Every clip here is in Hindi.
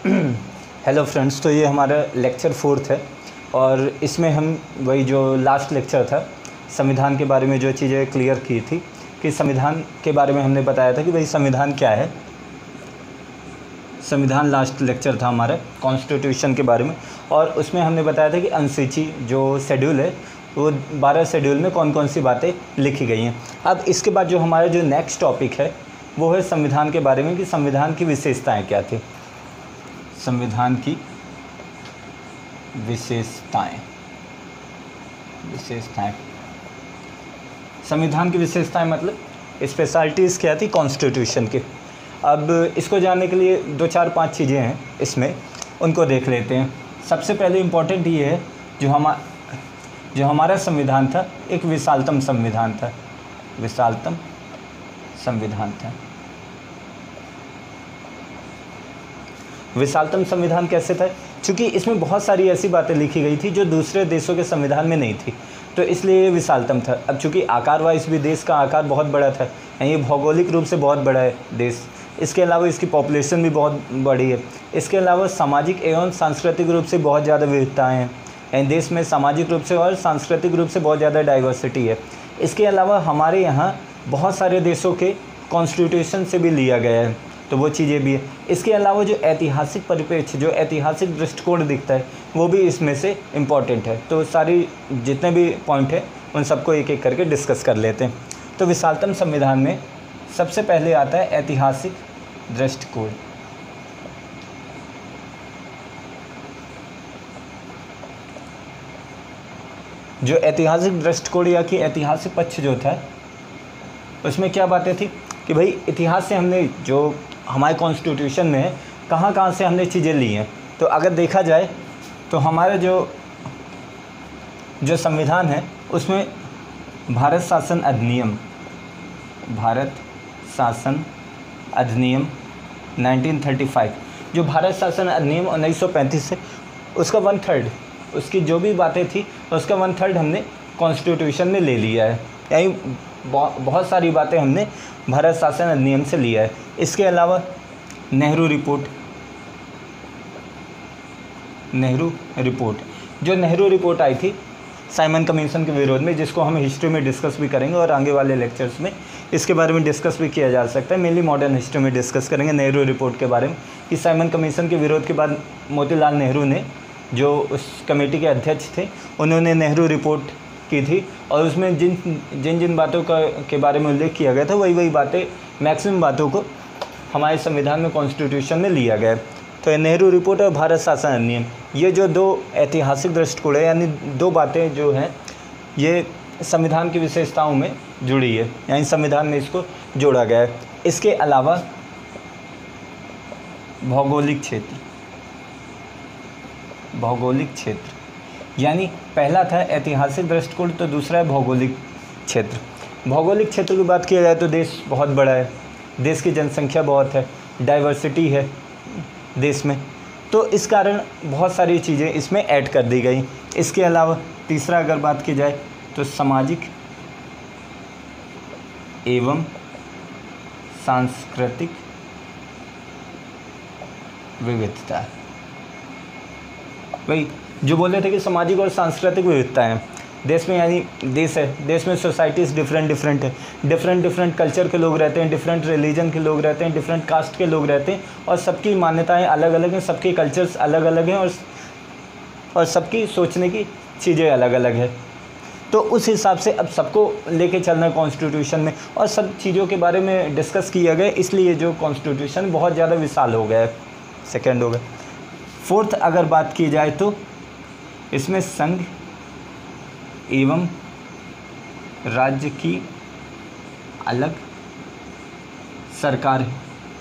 हेलो फ्रेंड्स, तो ये हमारा लेक्चर 4 है और इसमें हम वही जो लास्ट लेक्चर था संविधान के बारे में जो चीज़ें क्लियर की थी कि संविधान के बारे में हमने बताया था कि भाई संविधान क्या है। संविधान लास्ट लेक्चर था हमारा कॉन्स्टिट्यूशन के बारे में, और उसमें हमने बताया था कि अनुसूची जो शेड्यूल है वो 12 शेड्यूल में कौन कौन सी बातें लिखी गई हैं। अब इसके बाद जो हमारा जो नेक्स्ट टॉपिक है वो है संविधान के बारे में कि संविधान की विशेषताएं क्या थी। संविधान की विशेषताएं संविधान की विशेषताएं मतलब स्पेशलिटीज़ क्या थी कॉन्स्टिट्यूशन की। अब इसको जानने के लिए 2 4 5 चीज़ें हैं इसमें, उनको देख लेते हैं। सबसे पहले इम्पोर्टेंट ये है जो हमारा संविधान था एक विशालतम संविधान था। विशालतम संविधान था। विशालतम संविधान कैसे था? क्योंकि इसमें बहुत सारी ऐसी बातें लिखी गई थी जो दूसरे देशों के संविधान में नहीं थी, तो इसलिए ये विशालतम था। अब चूँकि आकार वाइज भी देश का आकार बहुत बड़ा था, ये भौगोलिक रूप से बहुत बड़ा है देश। इसके अलावा इसकी पॉपुलेशन भी बहुत बड़ी है। इसके अलावा सामाजिक एवं सांस्कृतिक रूप से बहुत ज़्यादा विविधताएँ हैं। देश में सामाजिक रूप से और सांस्कृतिक रूप से बहुत ज़्यादा डाइवर्सिटी है। इसके अलावा हमारे यहाँ बहुत सारे देशों के कॉन्स्टिट्यूशन से भी लिया गया है, तो वो चीज़ें भी है। इसके अलावा जो ऐतिहासिक परिप्रेक्ष्य, जो ऐतिहासिक दृष्टिकोण दिखता है वो भी इसमें से इम्पॉर्टेंट है। तो सारी जितने भी पॉइंट है उन सबको एक एक करके डिस्कस कर लेते हैं। तो विशालतम संविधान में सबसे पहले आता है ऐतिहासिक दृष्टिकोण। जो ऐतिहासिक दृष्टिकोण या कि ऐतिहासिक पक्ष जो था उसमें क्या बातें थी कि भाई इतिहास से हमने जो हमारे कॉन्स्टिट्यूशन में है कहाँ से हमने चीज़ें ली हैं। तो अगर देखा जाए तो हमारा जो संविधान है उसमें भारत शासन अधिनियम 1935, जो भारत शासन अधिनियम 1935 है उसका 1/3, उसकी जो भी बातें थी उसका 1/3 हमने कॉन्स्टिट्यूशन में ले लिया है। यानी बहुत सारी बातें हमने भारत शासन अधिनियम से लिया है। इसके अलावा नेहरू रिपोर्ट आई थी साइमन कमीशन के विरोध में, जिसको हम हिस्ट्री में डिस्कस भी करेंगे और आगे वाले लेक्चर्स में इसके बारे में डिस्कस भी किया जा सकता है। मेनली मॉडर्न हिस्ट्री में डिस्कस करेंगे नेहरू रिपोर्ट के बारे में कि साइमन कमीशन के विरोध के बाद मोतीलाल नेहरू ने, जो उस कमेटी के अध्यक्ष थे, उन्होंने नेहरू रिपोर्ट की थी और उसमें जिन बातों के बारे में उल्लेख किया गया था वही बातें, मैक्सिमम बातों को हमारे संविधान में कॉन्स्टिट्यूशन में लिया गया है। तो ये नेहरू रिपोर्ट और भारत शासन अधिनियम, ये जो 2 ऐतिहासिक दृष्टिकोण है, यानी 2 बातें जो हैं ये संविधान की विशेषताओं में जुड़ी है, यानी संविधान में इसको जोड़ा गया है। इसके अलावा भौगोलिक क्षेत्र, यानी पहला था ऐतिहासिक दृष्टिकोण तो दूसरा है भौगोलिक क्षेत्र। भौगोलिक क्षेत्र की बात की जाए तो देश बहुत बड़ा है, देश की जनसंख्या बहुत है, डाइवर्सिटी है देश में, तो इस कारण बहुत सारी चीज़ें इसमें ऐड कर दी गई। इसके अलावा तीसरा अगर बात की जाए तो सामाजिक एवं सांस्कृतिक विविधता। भाई जो बोले थे कि सामाजिक और सांस्कृतिक विविधता है देश में, यानी देश में सोसाइटीज़ डिफरेंट है, डिफरेंट कल्चर के लोग रहते हैं, डिफरेंट रिलीजन के लोग रहते हैं, डिफरेंट कास्ट के लोग रहते हैं और सबकी मान्यताएं अलग अलग हैं, सबके कल्चर्स अलग अलग हैं और सबकी सोचने की चीज़ें अलग अलग है। तो उस हिसाब से अब सबको लेके चलना कॉन्स्टिट्यूशन में और सब चीज़ों के बारे में डिस्कस किया गया, इसलिए जो कॉन्स्टिट्यूशन बहुत ज़्यादा विशाल हो गया है। सेकेंड हो गया। 4th अगर बात की जाए तो इसमें संघ एवं राज्य की अलग सरकार है।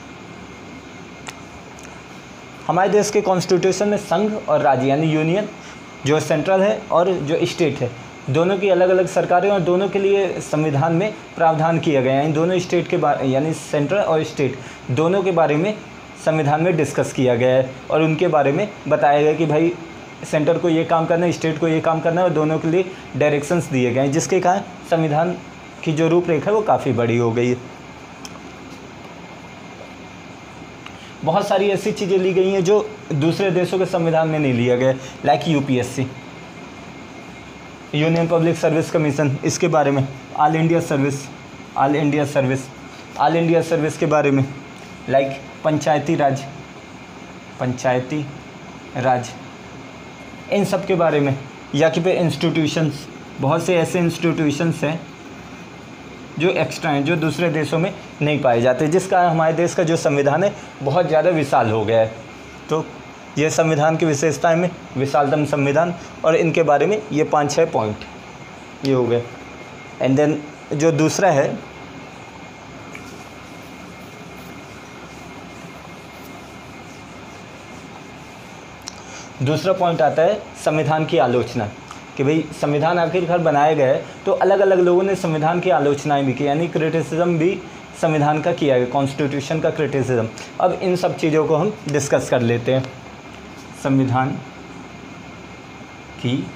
हमारे देश के कॉन्स्टिट्यूशन में संघ और राज्य यानी यूनियन जो सेंट्रल है और जो स्टेट है, दोनों की अलग अलग सरकारें और दोनों के लिए संविधान में प्रावधान किया गया है। यानी दोनों स्टेट के बारे, यानी सेंट्रल और स्टेट दोनों के बारे में संविधान में डिस्कस किया गया है और उनके बारे में बताया गया कि भाई सेंटर को ये काम करना है, स्टेट को ये काम करना है और दोनों के लिए डायरेक्शंस दिए गए हैं, जिसके कारण संविधान की जो रूपरेखा है वो काफ़ी बड़ी हो गई है। बहुत सारी ऐसी चीज़ें ली गई हैं जो दूसरे देशों के संविधान में नहीं लिया गया, like UPSC, union public service commission, इसके बारे में, all India service, all India service, all India service के बारे में, लाइक पंचायती राज, पंचायती राज, इन सब के बारे में। या कि फिर इंस्टीट्यूशंस, बहुत से ऐसे इंस्टीट्यूशंस हैं जो एक्स्ट्रा हैं, जो दूसरे देशों में नहीं पाए जाते, जिसका हमारे देश का जो संविधान है बहुत ज़्यादा विशाल हो गया है। तो ये संविधान की विशेषताएं में विशालतम संविधान, और इनके बारे में ये 5-6 पॉइंट ये हो गए। एंड देन जो दूसरा है, दूसरा पॉइंट आता है संविधान की आलोचना, कि भाई संविधान आखिरकार बनाया गया है तो अलग अलग लोगों ने संविधान की आलोचनाएं भी की, यानी क्रिटिसिज्म भी संविधान का किया गया, कॉन्स्टिट्यूशन का क्रिटिसिज्म। अब इन सब चीज़ों को हम डिस्कस कर लेते हैं। संविधान की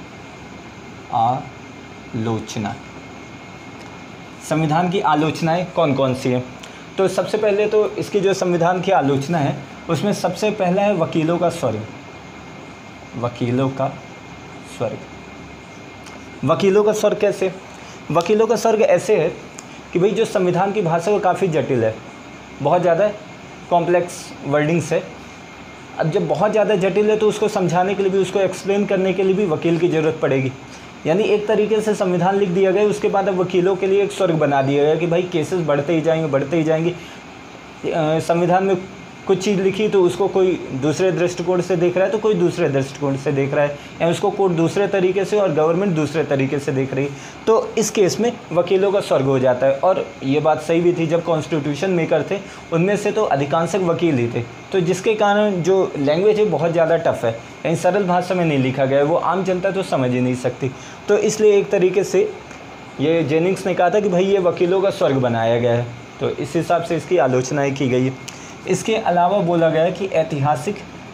आलोचना, संविधान की आलोचनाएं कौन कौन सी हैं? तो सबसे पहले तो इसकी जो संविधान की आलोचना है उसमें सबसे पहला है वकीलों का स्वर्ग, वकीलों का स्वर्ग। वकीलों का स्वर्ग कैसे? वकीलों का स्वर्ग ऐसे है कि भाई जो संविधान की भाषा वो काफ़ी जटिल है, बहुत ज़्यादा कॉम्प्लेक्स वर्डिंग्स है। अब जब बहुत ज़्यादा जटिल है तो उसको समझाने के लिए भी, उसको एक्सप्लेन करने के लिए भी वकील की ज़रूरत पड़ेगी। यानी एक तरीके से संविधान लिख दिया गया, उसके बाद अब वकीलों के लिए एक स्वर्ग बना दिया गया कि भाई केसेस बढ़ते ही जाएंगे, बढ़ते ही जाएंगे। संविधान में कुछ चीज़ लिखी तो उसको कोई दूसरे दृष्टिकोण से देख रहा है, तो कोई दूसरे दृष्टिकोण से देख रहा है, या उसको कोर्ट दूसरे तरीके से और गवर्नमेंट दूसरे तरीके से देख रही है। तो इस केस में वकीलों का स्वर्ग हो जाता है। और ये बात सही भी थी, जब कॉन्स्टिट्यूशन मेकर थे उनमें से तो अधिकांशक वकील ही थे, तो जिसके कारण जो लैंग्वेज है बहुत ज़्यादा टफ है, यानी सरल भाषा में नहीं लिखा गया है, वो आम जनता तो समझ ही नहीं सकती। तो इसलिए एक तरीके से ये जेनिंग्स ने कहा था कि भाई ये वकीलों का स्वर्ग बनाया गया है, तो इस हिसाब से इसकी आलोचनाएँ की गई है। इसके अलावा बोला गया है कि ऐतिहासिक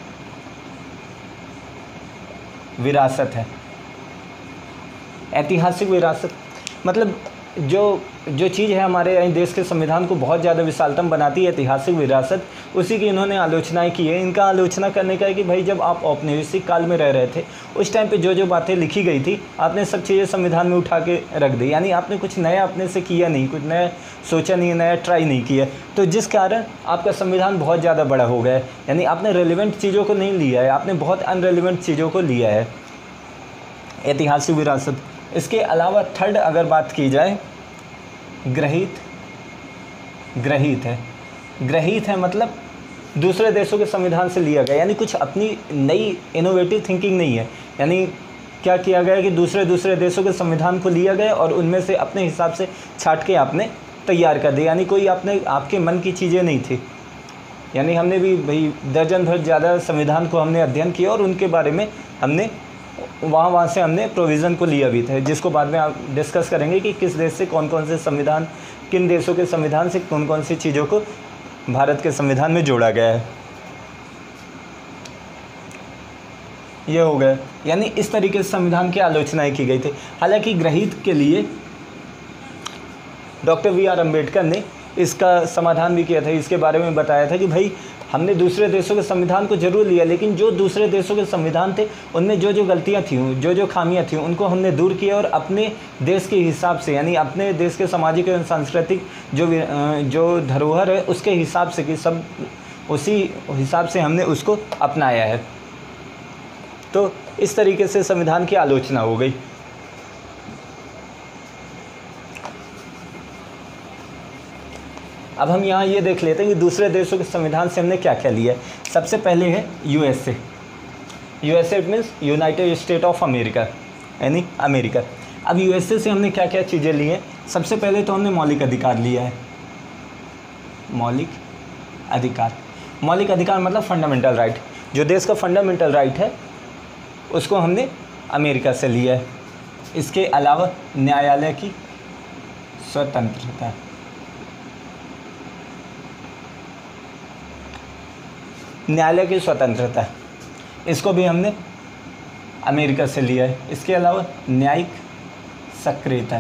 विरासत है। ऐतिहासिक विरासत मतलब जो चीज़ है हमारे यहाँ देश के संविधान को बहुत ज़्यादा विशालतम बनाती है, ऐतिहासिक विरासत, उसी की इन्होंने आलोचनाएं की है। इनका आलोचना करने का है कि भाई जब आप औपनिवेशिक काल में रह रहे थे उस टाइम पे जो जो बातें लिखी गई थी आपने सब चीज़ें संविधान में उठा के रख दी, यानी आपने कुछ नया अपने से किया नहीं, कुछ नया सोचा नहीं, नया ट्राई नहीं किया, तो जिस कारण आपका संविधान बहुत ज़्यादा बड़ा हो गया है। यानी आपने रेलिवेंट चीज़ों को नहीं लिया है, आपने बहुत अनरेलिवेंट चीज़ों को लिया है। ऐतिहासिक विरासत। इसके अलावा थर्ड अगर बात की जाए, ग्रहित है। ग्रहित है मतलब दूसरे देशों के संविधान से लिया गया, यानी कुछ अपनी नई इनोवेटिव थिंकिंग नहीं है। यानी क्या किया गया कि दूसरे देशों के संविधान को लिया गया और उनमें से अपने हिसाब से छाट के आपने तैयार कर दिया, यानी कोई आपके मन की चीज़ें नहीं थी। यानी हमने भी भाई दर्जन भर ज़्यादा संविधान को हमने अध्ययन किया और उनके बारे में हमने वहाँ से हमने प्रोविज़न को लिया भी था, जिसको बाद में आप डिस्कस करेंगे कि किस देश से कौन कौन से संविधान, किन देशों के संविधान से कौन कौन सी चीज़ों को भारत के संविधान में जोड़ा गया है। ये हो गया, यानी इस तरीके से संविधान की आलोचनाएं की गई थी। हालांकि ग्रहित के लिए डॉक्टर वी.आर. अम्बेडकर ने इसका समाधान भी किया था, इसके बारे में बताया था कि भाई हमने दूसरे देशों के संविधान को जरूर लिया, लेकिन जो दूसरे देशों के संविधान थे उनमें जो जो गलतियां थी, जो जो खामियां थी, उनको हमने दूर किया और अपने देश के हिसाब से, यानी अपने देश के सामाजिक एवं सांस्कृतिक जो धरोहर है उसके हिसाब से, कि सब उसी हिसाब से हमने उसको अपनाया है। तो इस तरीके से संविधान की आलोचना हो गई। अब हम यहाँ ये देख लेते हैं कि दूसरे देशों के संविधान से हमने क्या क्या लिया है। सबसे पहले है USA. USA it means united state of America, यानी अमेरिका। अब यूएसए से हमने क्या क्या चीज़ें ली हैं। सबसे पहले तो हमने मौलिक अधिकार लिया है। मौलिक अधिकार मतलब फंडामेंटल राइट, जो देश का फंडामेंटल राइट है उसको हमने अमेरिका से लिया है। इसके अलावा न्यायालय की स्वतंत्रता, न्यायालय की स्वतंत्रता, इसको भी हमने अमेरिका से लिया है। इसके अलावा न्यायिक सक्रियता,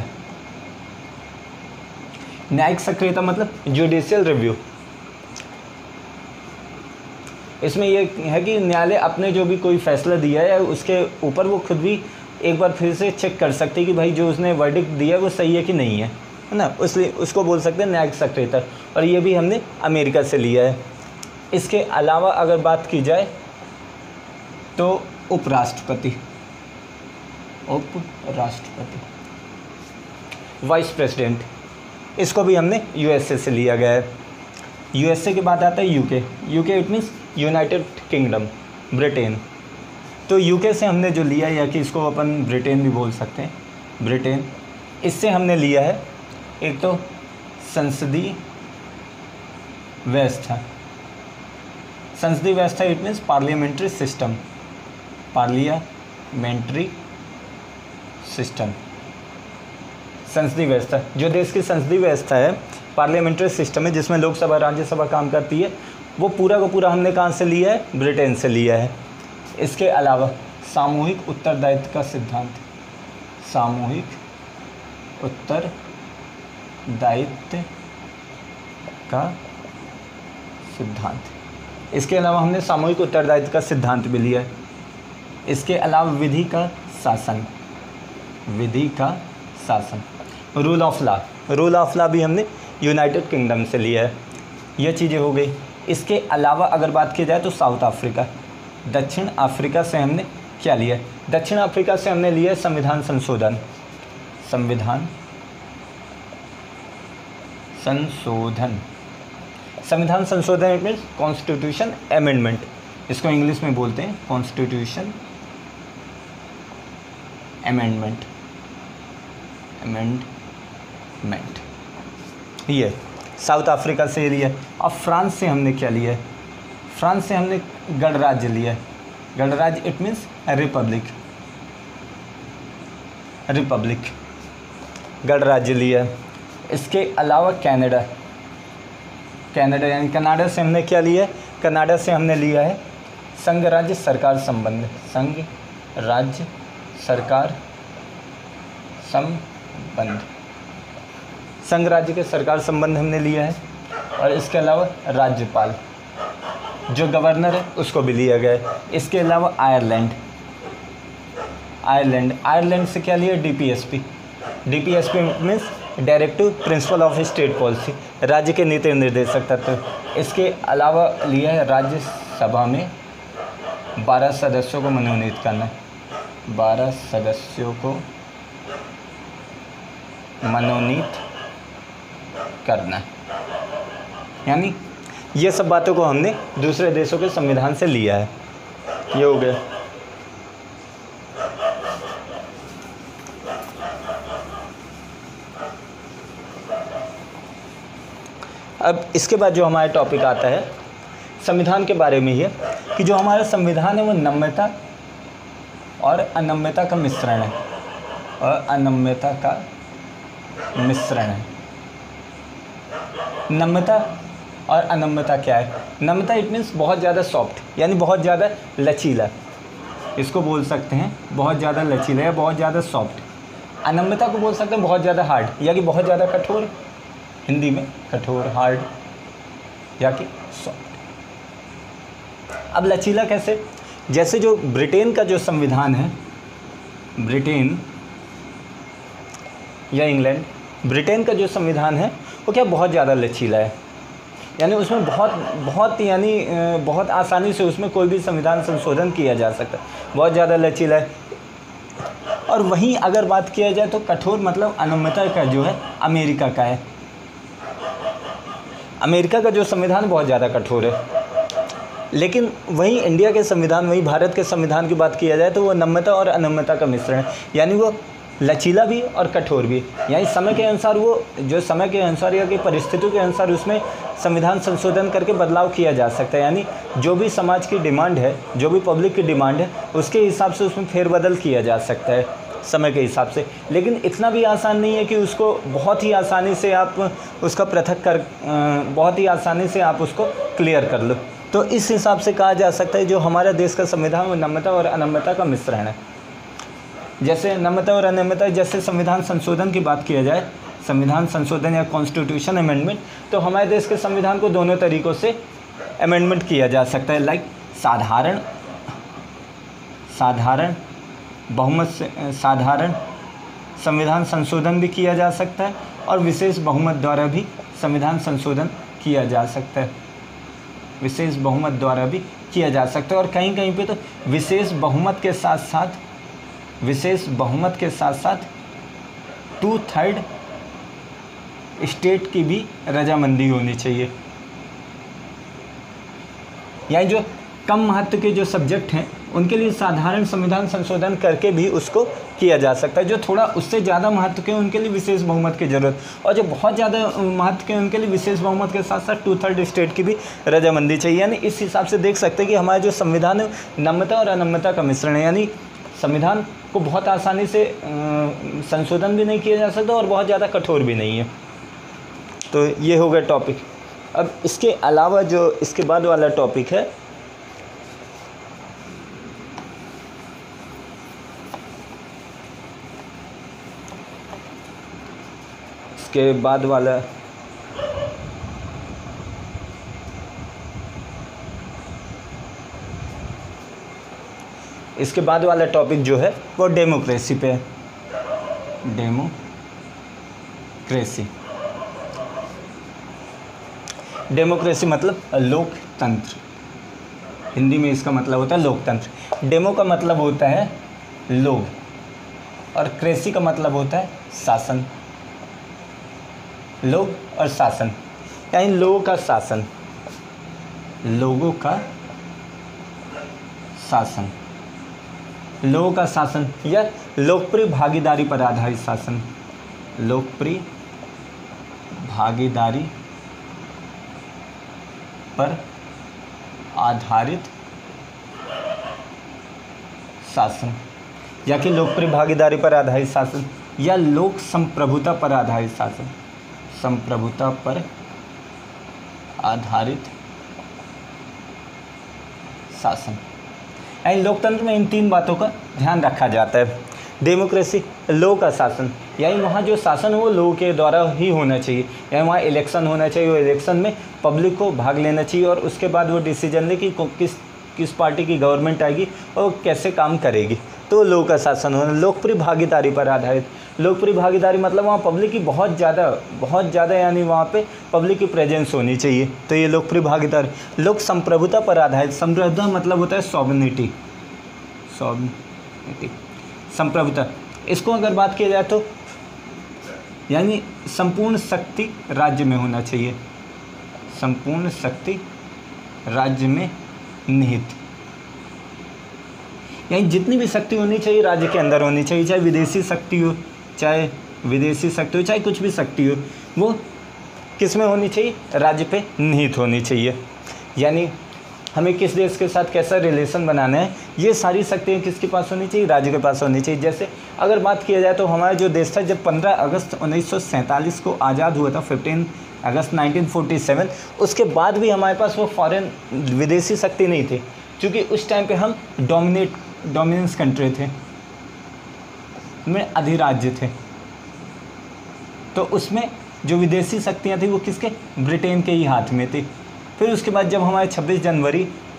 न्यायिक सक्रियता मतलब जुडिशियल रिव्यू, इसमें ये है कि न्यायालय अपने जो भी कोई फैसला दिया है उसके ऊपर वो खुद भी एक बार फिर से चेक कर सकते हैं कि भाई जो उसने वर्डिक्ट दिया है वो सही है कि नहीं है ना, इसलिए उसको बोल सकते हैं न्यायिक सेक्रेटर। और ये भी हमने अमेरिका से लिया है। इसके अलावा अगर बात की जाए तो उपराष्ट्रपति, वाइस प्रेसिडेंट, इसको भी हमने यूएसए से लिया गया है। यूएसए के बाद आता है UK it means united kingdom, Britain. तो यूके से हमने जो लिया, या कि इसको अपन ब्रिटेन भी बोल सकते हैं, ब्रिटेन, इससे हमने लिया है एक तो संसदीय व्यवस्था। संसदीय व्यवस्था it means parliamentary system, parliamentary system, संसदीय व्यवस्था। जो देश की संसदीय व्यवस्था है, पार्लियामेंट्री सिस्टम है, जिसमें लोकसभा राज्यसभा काम करती है, वो पूरा का पूरा हमने कहाँ से लिया है? ब्रिटेन से लिया है। इसके अलावा सामूहिक उत्तरदायित्व का सिद्धांत, सामूहिक उत्तरदायित्व का सिद्धांत, इसके अलावा हमने सामूहिक उत्तरदायित्व का सिद्धांत भी लिया है। इसके अलावा विधि का शासन, विधि का शासन, rule of law, rule of law भी हमने यूनाइटेड किंगडम से लिया है। यह चीज़ें हो गई। इसके अलावा अगर बात की जाए तो साउथ अफ्रीका, दक्षिण अफ्रीका से हमने क्या लिया? दक्षिण अफ्रीका से हमने लिया संविधान संशोधन, संविधान संशोधन, संविधान संशोधन इट मीन्स कॉन्स्टिट्यूशन अमेंडमेंट, इसको इंग्लिश में बोलते हैं कॉन्स्टिट्यूशन अमेंडमेंट, अमेंडमेंट। ये साउथ अफ्रीका से लिया। और फ्रांस से हमने क्या लिया है? फ्रांस से हमने गणराज्य लिया है। गणराज्य इट मीन्स रिपब्लिक, रिपब्लिक, गणराज्य लिया है। इसके अलावा कनाडा, कनाडा यानी कनाडा से हमने क्या लिया है? कनाडा से हमने लिया है संघ राज्य सरकार संबंध, संघ राज्य सरकार संबंध, संघ राज्य के सरकार संबंध हमने लिया है। और इसके अलावा राज्यपाल, जो गवर्नर है, उसको भी लिया गया है। इसके अलावा आयरलैंड, आयरलैंड, आयरलैंड से क्या लिया? DPSP, DPSP means directive principle of state policy, राज्य के नीति निर्देशक तत्व। इसके अलावा लिया है राज्यसभा में 12 सदस्यों को मनोनीत करना, 12 सदस्यों को मनोनीत करना, यानी ये सब बातों को हमने दूसरे देशों के संविधान से लिया है। ये हो गया। अब इसके बाद जो हमारा टॉपिक आता है संविधान के बारे में, ये कि जो हमारा संविधान है वो नम्यता और अनम्यता का मिश्रण है, और अनम्यता का मिश्रण है। नम्यता और अनम्यता क्या है? नम्यता इट मीन्स बहुत ज़्यादा सॉफ्ट, यानी बहुत ज़्यादा लचीला, इसको बोल सकते हैं बहुत ज़्यादा लचीला या बहुत ज़्यादा सॉफ्ट। अनम्यता को बोल सकते हैं बहुत ज़्यादा हार्ड, या कि बहुत ज़्यादा कठोर, हिंदी में कठोर, हार्ड या कि सॉफ्ट। अब लचीला कैसे? जैसे जो ब्रिटेन का जो संविधान है, ब्रिटेन या इंग्लैंड, ब्रिटेन का जो संविधान है वो क्या बहुत ज़्यादा लचीला है, यानी उसमें बहुत आसानी से उसमें कोई भी संविधान संशोधन किया जा सकता है, बहुत ज़्यादा लचीला है। और वहीं अगर बात किया जाए तो कठोर मतलब अनम्यता का जो है अमेरिका का है। अमेरिका का जो संविधान बहुत ज़्यादा कठोर है, लेकिन वहीं इंडिया के संविधान, वहीं भारत के संविधान की बात किया जाए तो वो नम्यता और अनम्यता का मिश्रण है, यानी वो लचीला भी और कठोर भी, यानी समय के अनुसार वो जो समय के अनुसार या कि परिस्थितियों के अनुसार उसमें संविधान संशोधन करके बदलाव किया जा सकता है, यानी जो भी समाज की डिमांड है, जो भी पब्लिक की डिमांड है, उसके हिसाब से उसमें फेरबदल किया जा सकता है समय के हिसाब से। लेकिन इतना भी आसान नहीं है कि उसको बहुत ही आसानी से आप उसका पृथक कर बहुत ही आसानी से आप उसको क्लियर कर लो। तो इस हिसाब से कहा जा सकता है जो हमारा देश का संविधान वो नम्यता और अनम्यता का मिश्रण है। जैसे नम्यता और अनम्यता, जैसे संविधान संशोधन की बात किया जाए, संविधान संशोधन या कॉन्स्टिट्यूशन अमेंडमेंट, तो हमारे देश के संविधान को दोनों तरीक़ों से अमेंडमेंट किया जा सकता है, लाइक साधारण बहुमत से साधारण संविधान संशोधन भी किया जा सकता है और विशेष बहुमत द्वारा भी संविधान संशोधन किया जा सकता है, विशेष बहुमत द्वारा भी किया जा सकता है। और कहीं कहीं पे तो विशेष बहुमत के साथ साथ 2/3 स्टेट की भी रजामंदी होनी चाहिए। यानी जो कम महत्व के जो सब्जेक्ट हैं उनके लिए साधारण संविधान संशोधन करके भी उसको किया जा सकता है। जो थोड़ा उससे ज़्यादा महत्व के उनके लिए विशेष बहुमत की ज़रूरत, और जो बहुत ज़्यादा महत्व के उनके लिए विशेष बहुमत के साथ साथ 2/3 स्टेट की भी रजामंदी चाहिए। यानी इस हिसाब से देख सकते हैं कि हमारा जो संविधान है नम्यता और अनम्यता का मिश्रण है। यानी संविधान को बहुत आसानी से संशोधन भी नहीं किया जा सकता और बहुत ज़्यादा कठोर भी नहीं है। तो ये हो गया टॉपिक। अब इसके अलावा जो इसके बाद वाला टॉपिक है, इसके बाद वाला टॉपिक जो है वो डेमोक्रेसी पे है। डेमोक्रेसी मतलब लोकतंत्र, हिंदी में इसका मतलब होता है लोकतंत्र। डेमो का मतलब होता है लोग और क्रेसी का मतलब होता है शासन, लोग और शासन, यानी लोगों का शासन, लोगों का शासन या लोकप्रिय भागीदारी पर आधारित शासन, लोकप्रिय भागीदारी पर आधारित शासन, या कि लोकप्रिय भागीदारी पर आधारित शासन या लोक संप्रभुता पर आधारित शासन, संप्रभुता पर आधारित शासन। यानी लोकतंत्र में इन 3 बातों का ध्यान रखा जाता है। डेमोक्रेसी लोगों का शासन, यानी वहाँ जो शासन है वो लोगों के द्वारा ही होना चाहिए। यानी वहाँ इलेक्शन होना चाहिए, वो इलेक्शन में पब्लिक को भाग लेना चाहिए और उसके बाद वो डिसीजन ले कि किस पार्टी की गवर्नमेंट आएगी और कैसे काम करेगी। तो लोगों का शासन होना। लोकप्रिय भागीदारी पर आधारित, लोकप्रिय भागीदारी मतलब वहाँ पब्लिक की बहुत ज़्यादा यानी वहाँ पे पब्लिक की प्रेजेंस होनी चाहिए, तो ये लोकप्रिय भागीदारी। लोक संप्रभुता पर आधारित, संप्रभुता मतलब होता है सॉवरेनिटी, संप्रभुता। इसको अगर बात की जाए तो यानी संपूर्ण शक्ति राज्य में होना चाहिए, संपूर्ण शक्ति राज्य में निहित, यानी जितनी भी शक्ति होनी चाहिए राज्य के अंदर होनी चाहिए, चाहे विदेशी शक्ति हो, चाहे कुछ भी शक्ति हो, वो किस में होनी चाहिए, राज्य पे निहित होनी चाहिए। यानी हमें किस देश के साथ कैसा रिलेशन बनाना है, ये सारी शक्तियाँ किसके पास होनी चाहिए, राज्य के पास होनी चाहिए। जैसे अगर बात किया जाए तो हमारा जो देश था जब 15 अगस्त 1947 को आज़ाद हुआ था, 15 अगस्त 1947, उसके बाद भी हमारे पास वो फॉरेन विदेशी शक्ति नहीं थी, क्योंकि उस टाइम पे हम डोमिनेंस कंट्री थे, में अधिराज्य थे। तो उसमें जो विदेशी शक्तियाँ थी वो किसके, ब्रिटेन के ही हाथ में थी। फिर उसके बाद जब हमारे 26 जनवरी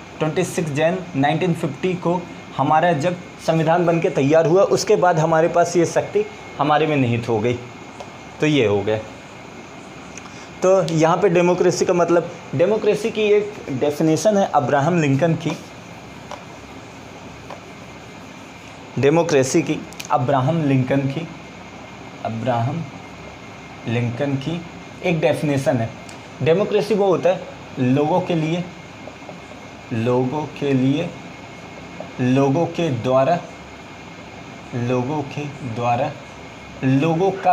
1950 को हमारा जब संविधान बन के तैयार हुआ, उसके बाद हमारे पास ये शक्ति हमारे में निहित हो गई। तो ये हो गया। तो यहाँ पे डेमोक्रेसी का मतलब, डेमोक्रेसी की एक डेफिनेशन है अब्राहम लिंकन की, डेमोक्रेसी की अब्राहम लिंकन की एक डेफिनेशन है। डेमोक्रेसी वो होता है लोगों के द्वारा लोगों का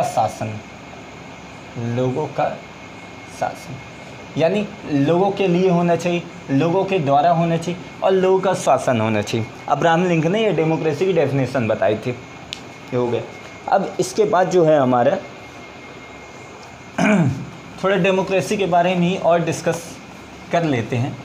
शासन, यानी लोगों के लिए होना चाहिए, लोगों के द्वारा होना चाहिए और लोगों का शासन होना चाहिए। अब्राहम लिंकन ने ये डेमोक्रेसी की डेफिनेशन बताई थी। ये हो गया। अब इसके बाद जो है हमारा थोड़ा डेमोक्रेसी के बारे में ही और डिस्कस कर लेते हैं।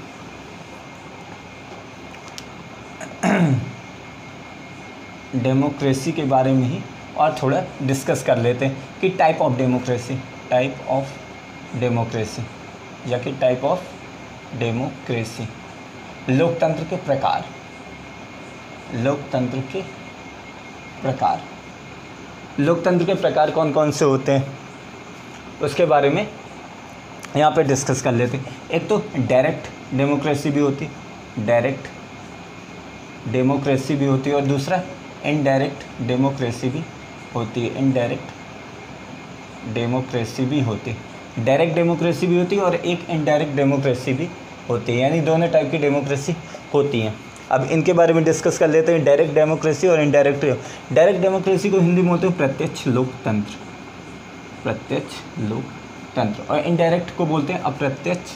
डेमोक्रेसी के बारे में ही और थोड़ा डिस्कस कर लेते हैं कि टाइप ऑफ डेमोक्रेसी या कि टाइप ऑफ डेमोक्रेसी। लोकतंत्र के प्रकार, लोकतंत्र के प्रकार, लोकतंत्र के प्रकार कौन कौन से होते हैं उसके बारे में यहाँ पे डिस्कस कर लेते हैं। एक तो डायरेक्ट डेमोक्रेसी भी होती, डायरेक्ट डेमोक्रेसी भी होती है, और दूसरा इनडायरेक्ट डेमोक्रेसी भी होती है, इनडायरेक्ट डेमोक्रेसी भी होती है। डायरेक्ट डेमोक्रेसी भी होती है और एक इनडायरेक्ट डेमोक्रेसी भी होती है, यानी दोनों टाइप की डेमोक्रेसी होती हैं। अब इनके बारे में डिस्कस कर लेते हैं, डायरेक्ट डेमोक्रेसी और इनडायरेक्ट। डायरेक्ट डेमोक्रेसी को हिंदी में बोलते हैं प्रत्यक्ष लोकतंत्र, प्रत्यक्ष लोकतंत्र, और इनडायरेक्ट को बोलते हैं अप्रत्यक्ष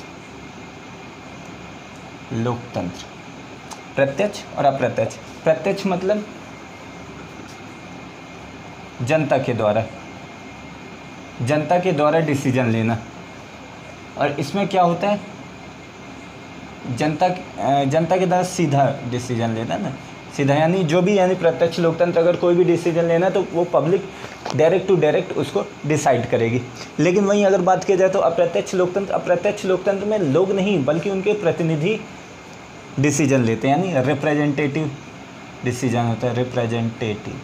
लोकतंत्र। प्रत्यक्ष और अप्रत्यक्ष, प्रत्यक्ष मतलब जनता के द्वारा, जनता के द्वारा डिसीजन लेना, और इसमें क्या होता है जनता के द्वारा सीधा डिसीजन लेना ना, सीधा, यानी जो भी, यानी प्रत्यक्ष लोकतंत्र अगर कोई भी डिसीजन लेना है तो वो पब्लिक डायरेक्ट टू डायरेक्ट उसको डिसाइड करेगी। लेकिन वहीं अगर बात की जाए तो अप्रत्यक्ष लोकतंत्र, अप्रत्यक्ष लोकतंत्र में लोग नहीं बल्कि उनके प्रतिनिधि डिसीजन लेते हैं, यानी रिप्रेजेंटेटिव डिसीजन होता है, रिप्रेजेंटेटिव,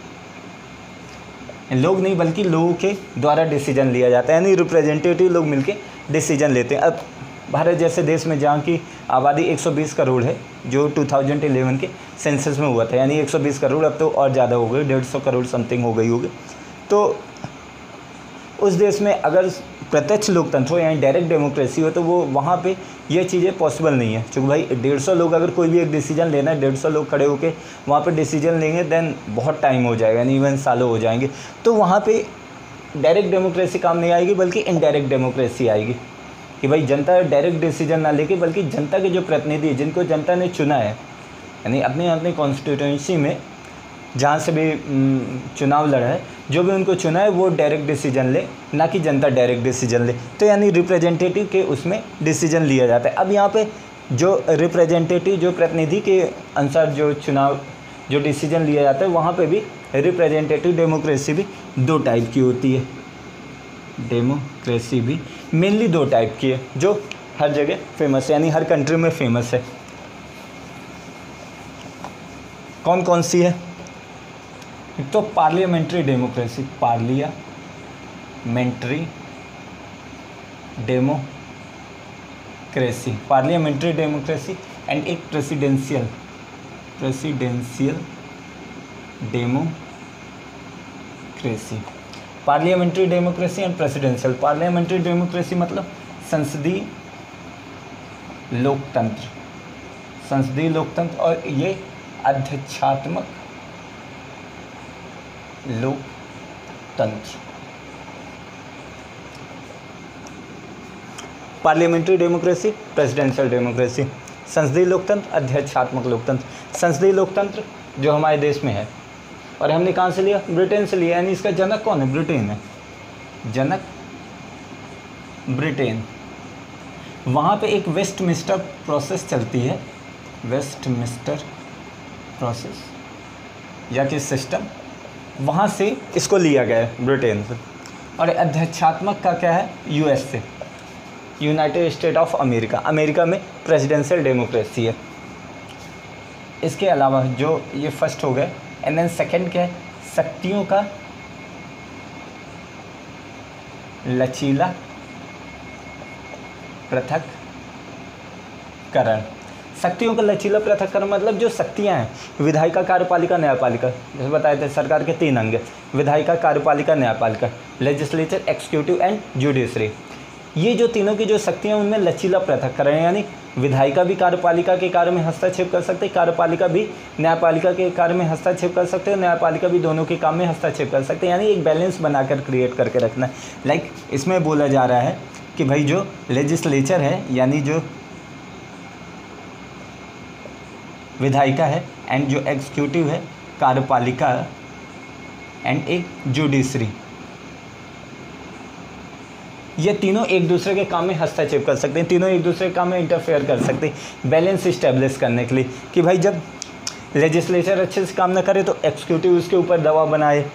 लोग नहीं बल्कि लोगों के द्वारा डिसीजन लिया जाता है, यानी रिप्रेजेंटेटिव लोग मिलके डिसीजन लेते हैं। अब भारत जैसे देश में जहाँ की आबादी 120 करोड़ है, जो 2011 के सेंसस में हुआ था, यानी 120 करोड़, अब तो और ज़्यादा हो गई, 150 करोड़ समथिंग हो गई होगी। तो उस देश में अगर प्रत्यक्ष लोकतंत्र हो यानी डायरेक्ट डेमोक्रेसी हो तो वो वहाँ पे ये चीज़ें पॉसिबल नहीं है, क्योंकि भाई 150 लोग अगर कोई भी एक डिसीजन लेना है, 150 लोग खड़े होकर वहाँ पे डिसीजन लेंगे, देन बहुत टाइम हो जाएगा, यानी इवन सालों हो जाएंगे। तो वहाँ पे डायरेक्ट डेमोक्रेसी काम नहीं आएगी बल्कि इनडायरेक्ट डेमोक्रेसी आएगी, कि भाई जनता डायरेक्ट डिसीजन ना लेके बल्कि जनता के जो प्रतिनिधि जिनको जनता ने चुना है, यानी अपने अपने कॉन्स्टिट्यूंसी में जहाँ से भी चुनाव लड़ा है, जो भी उनको चुना है वो डायरेक्ट डिसीजन ले, ना कि जनता डायरेक्ट डिसीजन ले। तो यानी रिप्रेजेंटेटिव के उसमें डिसीजन लिया जाता है। अब यहाँ पे जो रिप्रेजेंटेटिव, जो प्रतिनिधि के अनुसार जो चुनाव जो डिसीजन लिया जाता है, वहाँ पे भी रिप्रेजेंटेटिव डेमोक्रेसी भी दो टाइप की होती है, डेमोक्रेसी भी मेनली दो टाइप की है, जो हर जगह फेमस है, यानी हर कंट्री में फेमस है। कौन कौन सी है? एक तो parliamentary democracy, parliamentary democracy, parliamentary democracy, and एक presidential democracy. Parliamentary democracy and presidential. Parliamentary democracy मतलब संसदीय लोकतंत्र, संसदीय लोकतंत्र, और ये अध्यक्षात्मक लोकतंत्र। Parliamentary democracy, presidential democracy. संसदीय लोकतंत्र, अध्यक्षात्मक लोकतंत्र। संसदीय लोकतंत्र जो हमारे देश में है, और हमने कहाँ से लिया? ब्रिटेन से लिया, यानी इसका जनक कौन है? ब्रिटेन है, जनक ब्रिटेन। वहाँ पे एक वेस्टमिंस्टर प्रोसेस चलती है, वेस्टमिंस्टर प्रोसेस या कि सिस्टम, वहाँ से इसको लिया गया है ब्रिटेन से। और अध्यक्षात्मक का क्या है? यूएस से, united state of America. America में प्रेसिडेंशियल डेमोक्रेसी है। इसके अलावा जो ये फर्स्ट हो गए, एंड देन सेकेंड क्या है? शक्तियों का लचीला पृथक्करण। शक्तियों का लचीला पृथक्करण मतलब जो शक्तियाँ हैं, विधायिका, कार्यपालिका, न्यायपालिका, जैसे बताए थे सरकार के 3 अंग, विधायिका, कार्यपालिका, न्यायपालिका, लेजिस्लेचर, एक्सिक्यूटिव एंड जुडिशरी। ये जो तीनों की जो शक्तियाँ उनमें लचीला पृथक्करण है, यानी विधायिका भी कार्यपालिका के कार्य में हस्तक्षेप कर सकते, कार्यपालिका भी न्यायपालिका के कार्य में हस्तक्षेप कर सकते हैं, न्यायपालिका भी दोनों के काम में हस्तक्षेप कर सकते हैं, यानी एक बैलेंस बनाकर क्रिएट करके रखना है। लाइक इसमें बोला जा रहा है कि भाई जो लेजिस्लेचर है, यानी जो विधायिका है, एंड जो एग्जीक्यूटिव है, कार्यपालिका, एंड एक जुडिशरी, ये तीनों एक दूसरे के काम में हस्तक्षेप कर सकते हैं, तीनों एक दूसरे के काम में इंटरफेयर कर सकते हैं, बैलेंस इस्टेब्लिश करने के लिए, कि भाई जब लेजिस्लेचर अच्छे से काम ना करे तो एग्जीक्यूटिव उसके ऊपर दबाव बनाए,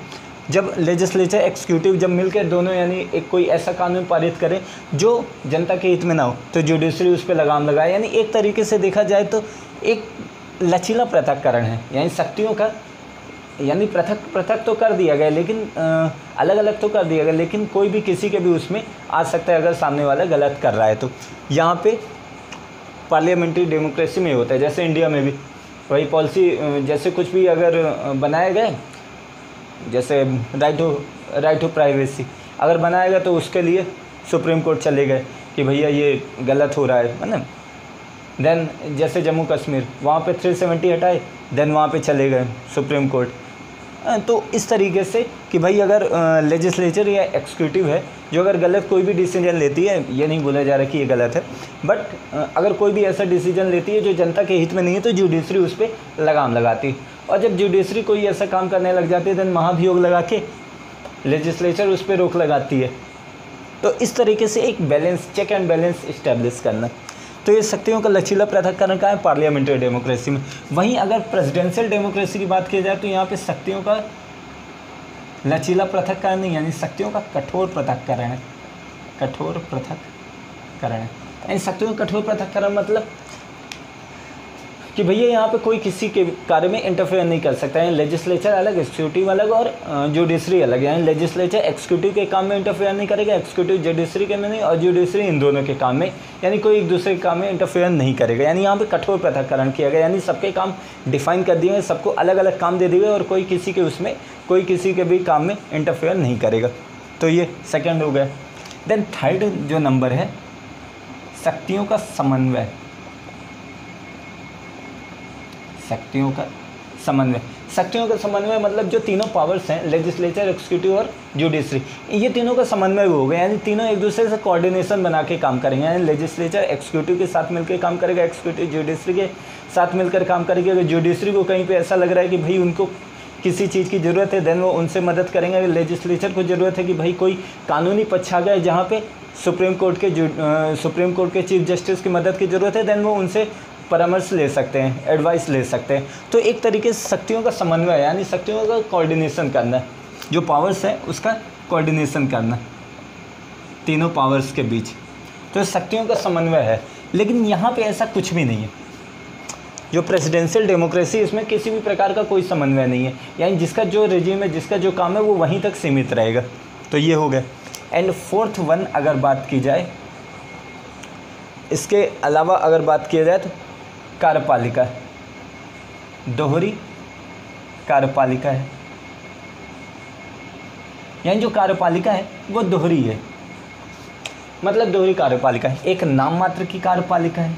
जब लेजिस्लेचर एग्जीक्यूटिव जब मिलकर दोनों यानी एक कोई ऐसा कानून पारित करें जो जनता के हित में ना हो, तो जुडिशरी उस पर लगाम लगाए। यानी एक तरीके से देखा जाए तो एक लचीला पृथक्करण है, यानी शक्तियों का यानी पृथक तो कर दिया गया, लेकिन अलग अलग तो कर दिया गया, लेकिन कोई भी किसी के भी उसमें आ सकता है अगर सामने वाला गलत कर रहा है। तो यहाँ पे पार्लियामेंट्री डेमोक्रेसी में होता है, जैसे इंडिया में भी वही पॉलिसी, जैसे कुछ भी अगर बनाए गए, जैसे राइट टू प्राइवेसी अगर बनाया गया तो उसके लिए सुप्रीम कोर्ट चले गए कि भैया ये गलत हो रहा है ना। देन जैसे जम्मू कश्मीर, वहाँ पे 370 हटाए, देन वहाँ पे चले गए सुप्रीम कोर्ट। तो इस तरीके से कि भाई अगर लेजिस्लेचर या एग्जीक्यूटिव है जो अगर गलत कोई भी डिसीजन लेती है, ये नहीं बोला जा रहा कि ये गलत है, बट अगर कोई भी ऐसा डिसीजन लेती है जो जनता के हित में नहीं है तो जुडिशरी उस पर लगाम लगाती है। और जब जुडिशरी कोई ऐसा काम करने लग जाती है देन महाभियोग लगा के लेजिस्लेचर उस पर रोक लगाती है। तो इस तरीके से एक balance, check and balance establish करना, तो ये शक्तियों का लचीला पृथक्करण का है पार्लियामेंट्री डेमोक्रेसी में। वहीं अगर प्रेसिडेंशियल डेमोक्रेसी की बात की जाए तो यहाँ पे शक्तियों का लचीला पृथक्करण नहीं, यानी शक्तियों का कठोर पृथक्करण है। कठोर पृथक्करण है, यानी शक्तियों का कठोर पृथक्करण मतलब कि भैया यहाँ पे कोई किसी के कार्य में इंटरफेयर नहीं कर सकता है। लेजिस्लेचर अलग, एग्जीक्यूटिव अलग और जुडिशरी अलग। यानी लेजिस्लेचर एक्जीक्यूटिव के काम में इंटरफेयर नहीं करेगा, एक्जीक्यूटिव जुडिशरी के में नहीं, और जुडिशरी इन दोनों के काम में, यानी कोई एक दूसरे के काम में इंटरफेयर नहीं करेगा। यानी यहाँ पे कठोर पृथक्करण किया गया, यानी सबके काम डिफाइन कर दिए गए, सबको अलग अलग काम दे दिए गए और कोई किसी के भी काम में इंटरफेयर नहीं करेगा। तो ये सेकेंड हो गया। देन थर्ड जो नंबर है, शक्तियों का समन्वय। शक्तियों का समन्वय मतलब जो तीनों पावर्स हैं, लेजिस्लेचर, एक्जीक्यूटिव और जुडिशरी, ये तीनों का समन्वय हो गया। यानी तीनों एक दूसरे से कोऑर्डिनेशन बना के काम करेंगे। यानी लेजिस्लेचर एक्जीक्यूटिव के साथ मिलकर काम करेगा, एक्जीक्यूटिव जुडिशरी के साथ मिलकर काम करेगी। अगर जुडिशरी को कहीं पे ऐसा लग रहा है कि भाई उनको किसी चीज़ की ज़रूरत है देन वो उनसे मदद करेंगे। अगर लेजिस्लेचर को ज़रूरत है कि भाई कोई कानूनी पक्ष आ गया जहाँ पे सुप्रीम कोर्ट के चीफ जस्टिस की मदद की ज़रूरत है, देन वो उनसे परामर्श ले सकते हैं, एडवाइस ले सकते हैं। तो एक तरीके से शक्तियों का समन्वय, यानी शक्तियों का कोऑर्डिनेशन करना, जो पावर्स है उसका कोऑर्डिनेशन करना तीनों पावर्स के बीच, तो शक्तियों का समन्वय है। लेकिन यहाँ पे ऐसा कुछ भी नहीं है। जो प्रेसिडेंशियल डेमोक्रेसी, इसमें किसी भी प्रकार का कोई समन्वय नहीं है, यानी जिसका जो रेजिम है, जिसका जो काम है वो वहीं तक सीमित रहेगा। तो ये हो गया। एंड फोर्थ वन अगर बात की जाए, इसके अलावा अगर बात की जाए तो कार्यपालिका, दोहरी कार्यपालिका है। यानी जो कार्यपालिका है वो दोहरी है, मतलब दोहरी कार्यपालिका है। एक नाम मात्र की कार्यपालिका है,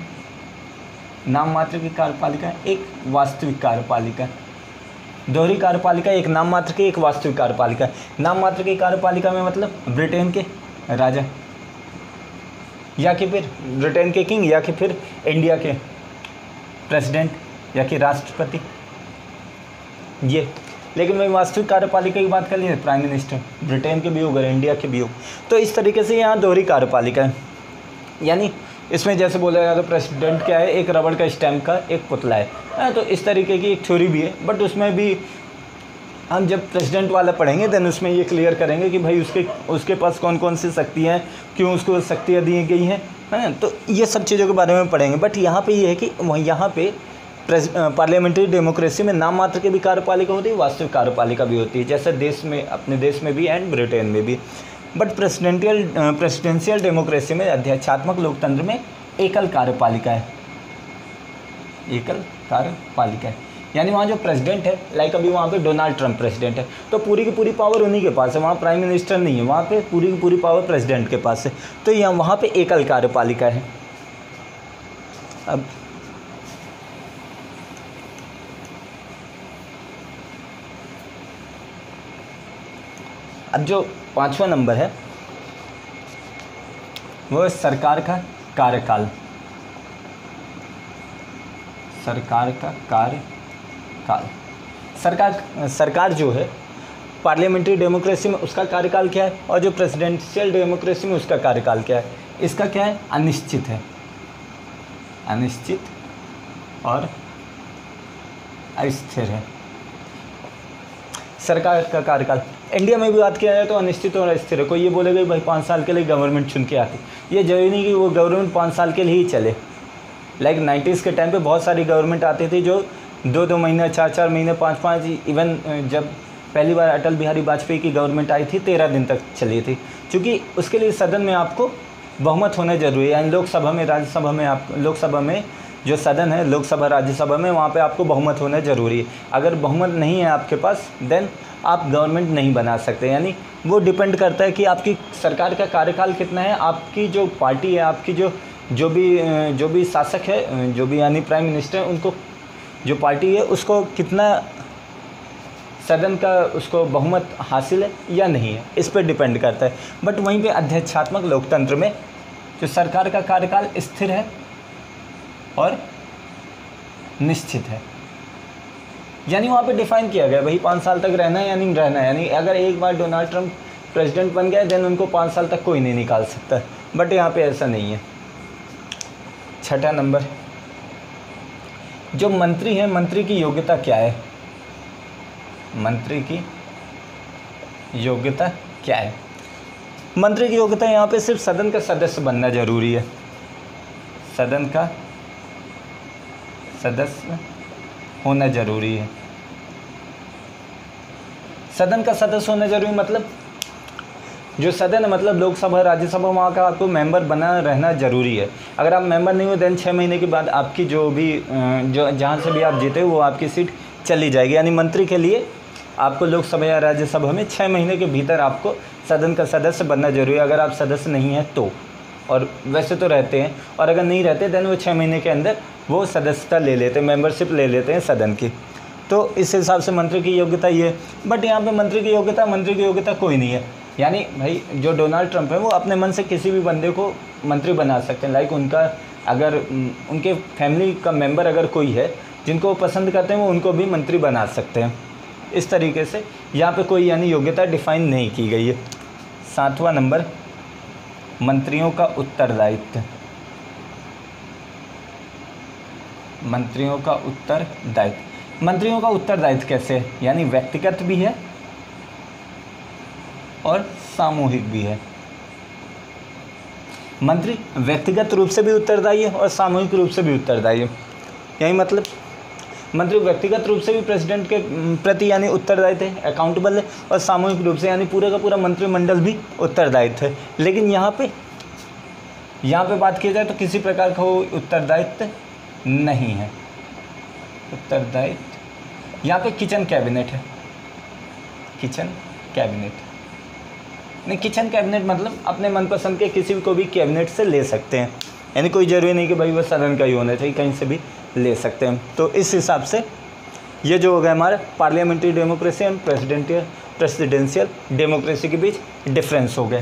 एक वास्तविक कार्यपालिका है। दोहरी कार्यपालिका एक नाम मात्र की, एक वास्तविक कार्यपालिका है। नाम मात्र की कार्यपालिका में मतलब ब्रिटेन के राजा, या कि फिर ब्रिटेन के किंग, या कि फिर इंडिया के प्रेसिडेंट, या कि राष्ट्रपति, ये। लेकिन वही वास्तविक कार्यपालिका की बात कर लीजिए, प्राइम मिनिस्टर ब्रिटेन के भी हो गए, इंडिया के भी हो। तो इस तरीके से यहाँ दोहरी कार्यपालिका है। यानी इसमें जैसे बोला जाए तो प्रेसिडेंट क्या है, एक रबड़ का स्टैम्प का एक पुतला है। तो इस तरीके की एक थ्योरी भी है, बट उसमें भी हम जब प्रेसिडेंट वाला पढ़ेंगे देन उसमें ये क्लियर करेंगे कि भाई उसके पास कौन कौन सी शक्तियाँ हैं, क्यों उसको शक्तियाँ दी गई हैं, है ना। तो ये सब चीज़ों के बारे में पढ़ेंगे। बट यहाँ पे ये है कि यहाँ पे पार्लियामेंट्री डेमोक्रेसी में नाम मात्र की भी कार्यपालिका होती है, वास्तविक कार्यपालिका भी होती है, जैसे देश में, अपने देश में भी एंड ब्रिटेन में भी। बट प्रेसिडेंशियल डेमोक्रेसी में, अध्यक्षात्मक लोकतंत्र में एकल कार्यपालिका है, यानी वहाँ जो प्रेसिडेंट है, लाइक अभी वहाँ पे डोनाल्ड ट्रंप प्रेसिडेंट है, तो पूरी की पूरी पावर उन्हीं के पास है, वहाँ प्राइम मिनिस्टर नहीं है, वहाँ पे पूरी की पूरी पावर प्रेसिडेंट के पास है। तो यहाँ वहाँ पे एकल कार्यपालिका है। अब जो पांचवा नंबर है वो है सरकार का कार्यकाल। सरकार जो है पार्लियामेंट्री डेमोक्रेसी में उसका कार्यकाल क्या है, और जो प्रेसिडेंशियल डेमोक्रेसी में उसका कार्यकाल क्या है। इसका क्या है, अनिश्चित है, अनिश्चित और अस्थिर है सरकार का कार्यकाल। इंडिया में भी बात किया जाए तो अनिश्चित और अस्थिर है। कोई ये बोलेगा भाई 5 साल के लिए गवर्नमेंट चुन के आती, ये जरूरी नहीं कि वो गवर्नमेंट 5 साल के लिए ही चले। लाइक 90s के टाइम पे बहुत सारी गवर्नमेंट आती थी जो 2-2 महीने, 4-4 महीने, 5-5, इवन जब पहली बार अटल बिहारी वाजपेयी की गवर्नमेंट आई थी 13 दिन तक चली थी, क्योंकि उसके लिए सदन में आपको बहुमत होना जरूरी है। यानी लोकसभा में, राज्यसभा में, आप लोकसभा में जो सदन है, लोकसभा राज्यसभा में, वहाँ पे आपको बहुमत होना ज़रूरी है। अगर बहुमत नहीं है आपके पास, देन आप गवर्नमेंट नहीं बना सकते। यानी वो डिपेंड करता है कि आपकी सरकार का कार्यकाल कितना है, आपकी जो पार्टी है, आपकी जो भी शासक है, जो भी यानी प्राइम मिनिस्टर है, उनको जो पार्टी है उसको कितना सदन का उसको बहुमत हासिल है या नहीं है, इस पर डिपेंड करता है। बट वहीं पे अध्यक्षात्मक लोकतंत्र में जो सरकार का कार्यकाल स्थिर है और निश्चित है। यानी वहाँ पे डिफाइन किया गया भाई 5 साल तक रहना है या नहीं रहना है। यानी अगर एक बार डोनाल्ड ट्रंप प्रेसिडेंट बन गए देन उनको 5 साल तक कोई नहीं निकाल सकता, बट यहाँ पे ऐसा नहीं है। 6ठा नंबर, जो मंत्री है, मंत्री की योग्यता क्या है? मंत्री की योग्यता क्या है? मंत्री की योग्यता यहाँ पे सिर्फ सदन का सदस्य बनना जरूरी है। सदन का सदस्य होना जरूरी है। सदन का सदस्य होना जरूरी मतलब जो सदन है, मतलब लोकसभा, राज्यसभा, वहाँ का आपको मेंबर बना रहना जरूरी है। अगर आप मेंबर नहीं हो देन 6 महीने के बाद आपकी जो जहाँ से भी आप जीते हो वो आपकी सीट चली जाएगी। यानी मंत्री के लिए आपको लोकसभा या राज्यसभा में 6 महीने के भीतर आपको सदन का सदस्य बनना जरूरी है। अगर आप सदस्य नहीं हैं तो, और वैसे तो रहते हैं, और अगर नहीं रहते देन वो 6 महीने के अंदर वो सदस्यता ले लेते हैं, मेंबरशिप ले लेते हैं सदन की। तो इस हिसाब से मंत्री की योग्यता ये। बट यहाँ पे मंत्री की योग्यता कोई नहीं है। यानी भाई जो डोनाल्ड ट्रंप है वो अपने मन से किसी भी बंदे को मंत्री बना सकते हैं। लाइक उनका अगर उनके फैमिली का मेंबर अगर कोई है जिनको वो पसंद करते हैं वो उनको भी मंत्री बना सकते हैं। इस तरीके से यहाँ पे कोई यानी योग्यता डिफाइन नहीं की गई है। 7वां नंबर, मंत्रियों का उत्तरदायित्व। मंत्रियों का उत्तरदायित्व, मंत्रियों का उत्तरदायित्व कैसे है? यानी व्यक्तिगत भी है और सामूहिक भी है। मंत्री व्यक्तिगत रूप से भी उत्तरदायी है और सामूहिक रूप से भी उत्तरदायी है। यही मतलब मंत्री व्यक्तिगत रूप से भी प्रेसिडेंट के प्रति यानी उत्तरदायित्व है, अकाउंटेबल है, और सामूहिक रूप से यानी पूरे का पूरा मंत्रिमंडल भी उत्तरदायित्व है। लेकिन यहाँ पे बात की जाए तो किसी प्रकार का वो उत्तरदायित्व नहीं है। उत्तरदायित्व यहाँ पे किचन कैबिनेट है। किचन कैबिनेट नहीं, किचन कैबिनेट मतलब अपने मनपसंद के किसी को भी कैबिनेट से ले सकते हैं। यानी कोई ज़रूरी नहीं कि भाई वो सदन का ही होना चाहिए, कहीं से भी ले सकते हैं। तो इस हिसाब से ये जो हो गया हमारा parliamentary democracy and presidential democracy के बीच डिफरेंस हो गए।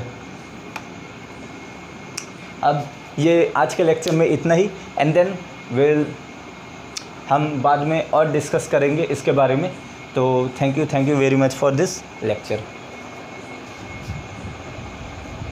अब ये आज के लेक्चर में इतना ही, एंड देन हम बाद में और डिस्कस करेंगे इसके बारे में। तो thank you very much for this lecture.